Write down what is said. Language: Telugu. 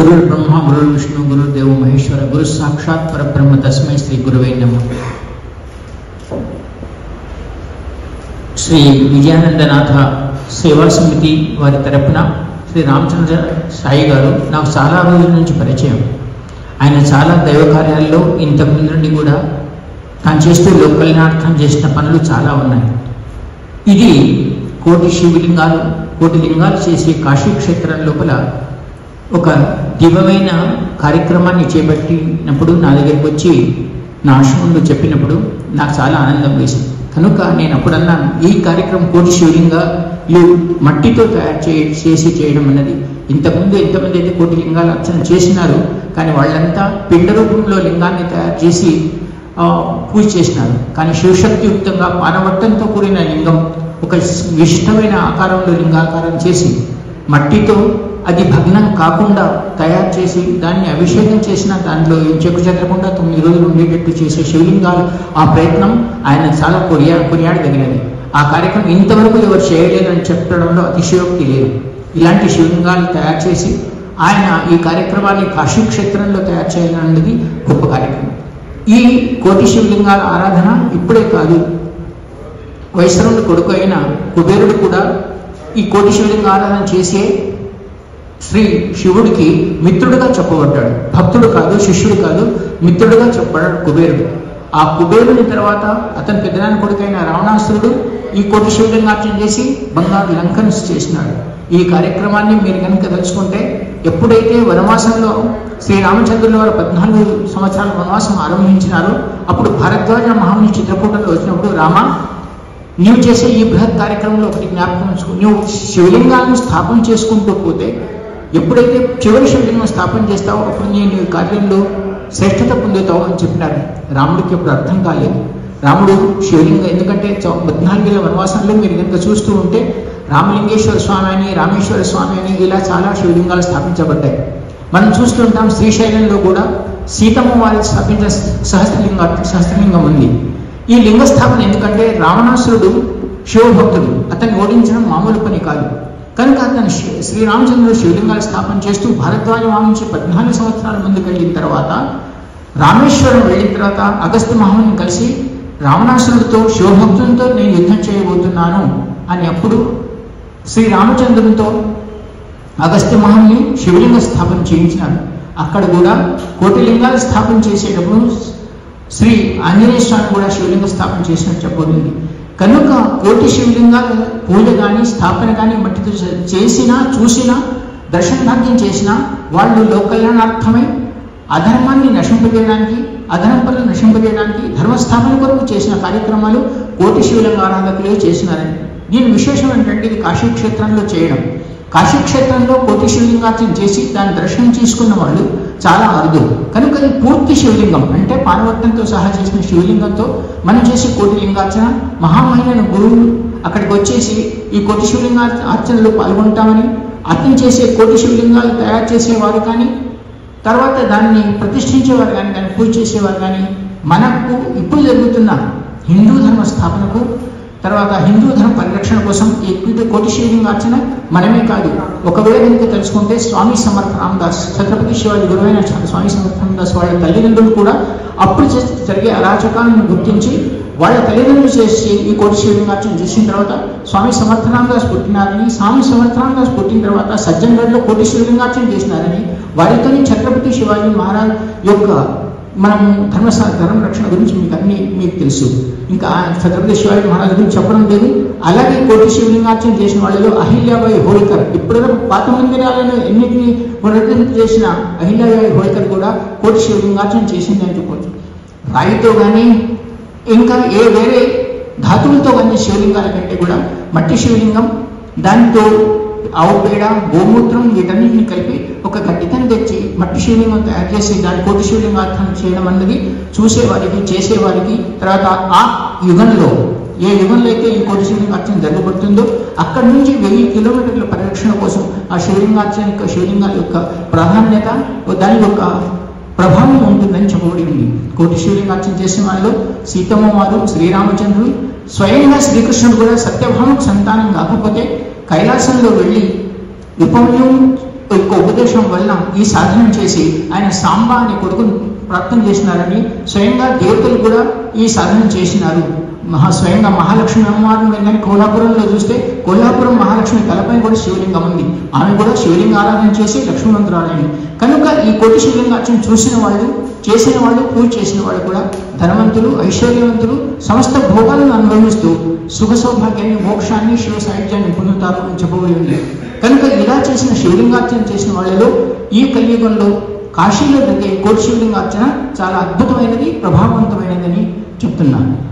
गुरुर् ब्रह्मा गुरुर्विष्णु गुरुर्देवो महेश्वर गुरु साक्षात् परब्रह्म तस्मै श्री गुरुवे नमः। శ్రీ విజయానందనాథ సేవా సమితి వారి తరపున శ్రీ రామచంద్ర సాయి గారు నాకు చాలా రోజుల నుంచి పరిచయం. ఆయన చాలా దైవ కార్యాల్లో ఇంతకుముందు నుండి కూడా తాను చేస్తూ లోక కళ్యాణార్థం చేసిన పనులు చాలా ఉన్నాయి. ఇది కోటి శివలింగాలు కోటి లింగాలు చేసే కాశీ క్షేత్రం లోపల ఒక దివ్యమైన కార్యక్రమాన్ని చేపట్టినప్పుడు నా దగ్గరికి వచ్చి నా ఆశ్రమంలో చెప్పినప్పుడు నాకు చాలా ఆనందం వేసింది. కనుక నేను అప్పుడన్నాను, ఈ కార్యక్రమం కోటి శివలింగాలు మట్టితో తయారు చేసి చేయడం అన్నది, ఇంతకుముందు ఎంతమంది అయితే కోటి లింగాలు అర్చన చేసినారు, కానీ వాళ్ళంతా పిండ రూపంలో లింగాన్ని తయారు చేసి పూజ చేసినారు. కానీ శివశక్తియుక్తంగా పానవట్టంతో కూడిన లింగం ఒక విశిష్టమైన ఆకారంలో లింగాకారం చేసి మట్టితో అది భగ్నం కాకుండా తయారు చేసి దాన్ని అభిషేకం చేసిన దాంట్లో ఏం చెక్కు చెదరకుండా 9 రోజులు ఉండేటట్టు చేసే శివలింగాలు, ఆ ప్రయత్నం ఆయన చాలా కొనియాడదగినది. ఆ కార్యక్రమం ఇంతవరకు ఎవరు చేయలేదని చెప్పడంలో అతిశయోక్తి లేదు. ఇలాంటి శివలింగాలు తయారు చేసి ఆయన ఈ కార్యక్రమాన్ని కాశీ క్షేత్రంలో తయారు చేయాలన్నది గొప్ప కార్యక్రమం. ఈ కోటి శివలింగాల ఆరాధన ఇప్పుడే కాదు, వైశ్రవుని కొడుకు అయిన కుబేరుడు కూడా ఈ కోటి శివలింగ ఆరాధన చేసే శ్రీ శివుడికి మిత్రుడుగా చెప్పబడ్డాడు. భక్తుడు కాదు, శిష్యుడు కాదు, మిత్రుడుగా చెప్పబడ్డాడు కుబేరుడు. ఆ కుబేరుని తర్వాత అతని పెద్దనాన్న కొడుకైన రావణాసురుడు ఈ కోటి శివలింగార్చన చేసి బంగారు లంకను చేసినాడు. ఈ కార్యక్రమాన్ని మీరు కనుక తెలుసుకుంటే, ఎప్పుడైతే వనవాసంలో శ్రీరామచంద్రుల వారు 14 సంవత్సరాల వనవాసం ఆరంభించినారో అప్పుడు భారద్వాజ మహాముని చిత్రకూటంలో వచ్చినప్పుడు, రామ నీవు చేసే ఈ బృహత్ కార్యక్రమంలో ఒకటి జ్ఞాపకం ఉంచుకో, నువ్వు శివలింగాలను స్థాపన చేసుకుంటూ పోతే ఎప్పుడైతే చివరి శివలింగం స్థాపన చేస్తావో అప్పుడు నేను ఈ కార్యంలో శ్రేష్టత పొందుతావు అని చెప్పినారు. రాముడికి ఎప్పుడు అర్థం కాలేదు. రాముడు శివలింగం, ఎందుకంటే 14 వనవాసంలో మీరు కనుక చూస్తూ ఉంటే రామలింగేశ్వర స్వామి అని, రామేశ్వర స్వామి అని ఇలా చాలా శివలింగాలు స్థాపించబడ్డాయి. మనం చూస్తుంటాం శ్రీశైలంలో కూడా సీతమ్మ వారి స్థాపించిన సహస్రలింగం ఉంది. ఈ లింగ స్థాపన ఎందుకంటే రావణాసురుడు శివభక్తుడు, అతన్ని ఓడించడం మామూలు పని కాదు. కనుక అతను శ్రీరామచంద్రుడు శివలింగాలు స్థాపన చేస్తూ భారద్వాజ నుంచి 14 సంవత్సరాల ముందుకు వెళ్ళిన తర్వాత, రామేశ్వరం వెళ్ళిన తర్వాత అగస్త్య మహాముని కలిసి రావణాసురుడితో శివభక్తులతో నేను యుద్ధం చేయబోతున్నాను అని అప్పుడు శ్రీరామచంద్రునితో అగస్త్య మహాముని శివలింగ స్థాపన చేయించినారు. అక్కడ కూడా కోటి లింగాలు స్థాపన చేసేటప్పుడు శ్రీ ఆంజనేయ స్వామి కూడా శివలింగ స్థాపన చేసినట్టు చెప్పబడింది. కనుక కోటి శివలింగాల పూజ కానీ స్థాపన కానీ మట్టితో చేసినా, చూసినా, దర్శన భాగ్యం చేసినా వాళ్ళు లోక కళ్యాణార్థమై అధర్మాన్ని నశింపజేయడానికి, అధర్మ పనులు నశింపజేయడానికి, ధర్మస్థాపన కొరకు చేసిన కార్యక్రమాలు కోటి శివలింగ ఆరాధకులే చేసినారని. దీని విశేషం ఏంటంటే ఇది కాశీ క్షేత్రంలో చేయడం. కాశీ క్షేత్రంలో కోటి శివలింగార్చన చేసి దాని దర్శనం చేసుకున్న వాళ్ళు చాలా అరుదు. కనుక ఈ పూర్తి శివలింగం అంటే పానవట్టంతో సహా చేసిన శివలింగంతో మనం చేసే కోటి లింగార్చన, మహామహిళను గురువులు అక్కడికి వచ్చేసి ఈ కోటి శివలింగార్చనలో పాల్గొంటామని, అతను చేసే కోటి శివలింగాలు తయారు చేసేవారు కానీ, తర్వాత దాన్ని ప్రతిష్ఠించేవారు కానీ, దాన్ని పూజ చేసేవారు కానీ, మనకు ఇప్పుడు జరుగుతున్న హిందూ ధర్మ స్థాపనకు, తర్వాత హిందూ ధర్మ పరిరక్షణ కోసం ఈ కోటి శివలింగార్చన మనమే కాదు, ఒకవేళ కనుక తెలుసుకుంటే స్వామి సమర్థ రామదాస్, ఛత్రపతి శివాజీ గురువైన స్వామి సమర్థ రామదాస్ వాళ్ళ తల్లిదండ్రులు కూడా అప్పుడు జరిగే అరాచకాలను గుర్తించి వాళ్ళ తల్లిదండ్రులు చేసి ఈ కోటి శివలింగార్చన చేసిన తర్వాత స్వామి సమర్థ రామదాస్ పుట్టినారని, స్వామి సమర్థ రామదాస్ పుట్టిన తర్వాత సజ్జన్గఢ్లో కోటి శివలింగార్చన చేసినారని, వారితో ఛత్రపతి శివాజీ మహారాజ్ యొక్క మనం ధర్మ రక్షణ గురించి మీకు తెలుసు. ఇంకా ఛత్రపతి శివాజీ మహారాజ్ గురించి చెప్పడం లేదు. అలాగే కోటి శివలింగార్చన చేసిన వాళ్ళలో అహిల్యాబాయి హోల్కర్, ఇప్పటివరకు పాత మందిరాలను ఎన్నిటిని పునరుద్ధరణ చేసిన అహిల్యాబాయి హోల్కర్ కూడా కోటి శివలింగార్చన చేసింది అని చెప్పవచ్చు. రాయితో కానీ ఇంకా వేరే ధాతువులతో కానీ శివలింగాల కంటే కూడా మట్టి శివలింగం, దాంతో ఆవు పేడ, గోమూత్రం వీటన్నింటిని కలిపి ఒక గట్టితను తెచ్చి మట్టి శివలింగం తయారు చేసి దాని కోటి శివలింగార్థం చేయడం అన్నది చూసేవారికి, చేసేవారికి, తర్వాత ఆ యుగంలో ఏ యుగంలో అయితే ఈ కోటి శివలింగార్చన జరగబడుతుందో అక్కడి నుంచి 1000 కిలోమీటర్ల పరిరక్షణ కోసం ఆ శివలింగాల యొక్క ప్రాధాన్యత, దాని యొక్క ప్రభావం ఉంటుందని చెప్పబడింది. కోటి శివలింగార్చన చేసిన వాళ్ళు సీతమ్మ వారు, శ్రీరామచంద్రుడు, స్వయంగా శ్రీకృష్ణుడు కూడా సత్యభామకు సంతానం కాకపోతే కైలాసంలో వెళ్ళి ఉపమన్యువు యొక్క ఉపదేశం వలన ఈ సాధన చేసి ఆయన సాంబ అనే కొడుకును ప్రార్థన చేసినారని స్వయంగా దేవతలు కూడా ఈ సాధన చేసినారు. స్వయంగా మహాలక్ష్మి అమ్మవారిని కానీ కోల్హాపురంలో చూస్తే కోల్హాపురం మహాలక్ష్మి తలపై కూడా శివలింగం ఉంది. ఆమె కూడా శివలింగ ఆరాధన చేసి లక్ష్మీమంతురాలైంది. కనుక ఈ కోటి శివలింగార్చన చూసిన వాళ్ళు, చేసిన వాళ్ళు, పూజ చేసిన వాళ్ళు కూడా ధనవంతులు, ఐశ్వర్యవంతులు, సమస్త భోగాలను అనుభవిస్తూ సుఖ సౌభాగ్యాన్ని, మోక్షాన్ని, శివ సాహిత్యాన్ని పొందుతారు అని చెప్పబడి ఉంది. కనుక ఇలా చేసిన శివలింగార్చన చేసిన వాళ్ళలో ఈ కలియుగంలో కాశీలో జరిగే కోటి శివలింగార్చన చాలా అద్భుతమైనది, ప్రభావవంతమైనదని చెప్తున్నాను.